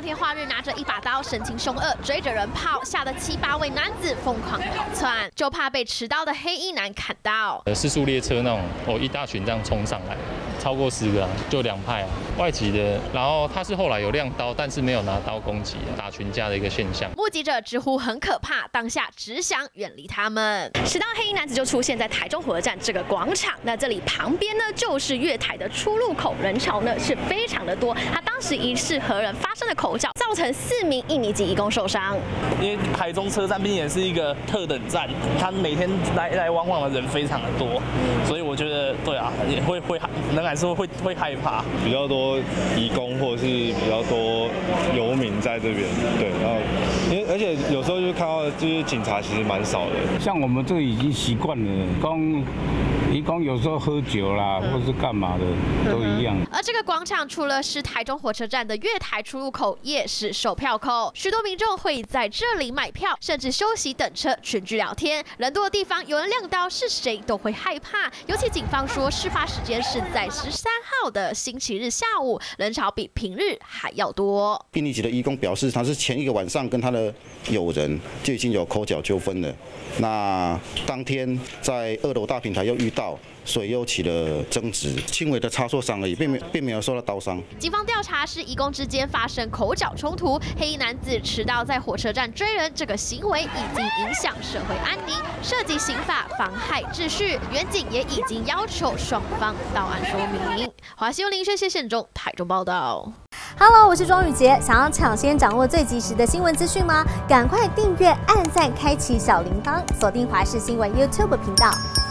光天化日拿着一把刀，神情凶恶，追着人跑，吓得7、8位男子疯狂逃窜，就怕被持刀的黑衣男砍到。 失速列车那种一大群这样冲上来，超过10个就2派外籍的，然后他是后来有亮刀，但是没有拿刀攻击，打群架的一个现象。 目击者直呼很可怕，当下只想远离他们。持刀黑衣男子就出现在台中火车站这个广场，那这里旁边呢就是月台的出入口，人潮呢是非常的多。他当时疑似和人发生的口角，造成4名印尼籍移工受伤。 因为台中车站毕竟也是一个特等站，他每天来往往的人非常的多，所以我觉得对啊，也会仍然是会害怕。 比较多移工或者是比较多游民在这边，对，然后而且有时候就看到就是警察其实蛮少的， 像我们这个已经习惯了，移工有时候喝酒啦，或是干嘛的，都一样。 而这个广场除了是台中火车站的月台出入口，也是售票口，许多民众会在这里买票，甚至休息等车，群聚聊天。人多的地方有人亮刀，是谁都会害怕。尤其警方说，事发时间是在13号的星期日下午，人潮比平日还要多。 印尼籍的移工表示，他是前一个晚上跟他的友人就已经有口角纠纷了。那当天在2楼大平台又遇到，所以又起了争执，轻微的擦挫伤而已，并没有受到刀伤。 警方调查是移工之间发生口角冲突，黑衣男子持刀在火车站追人，这个行为已经影响社会安宁，涉及刑法妨害秩序。原警也已经要求双方到案说明。华西林谢县中台中报道。 Hello， 我是庄宇杰。想要抢先掌握最及时的新闻资讯吗？赶快订阅、按赞、开启小铃铛，锁定华视新闻 YouTube 频道。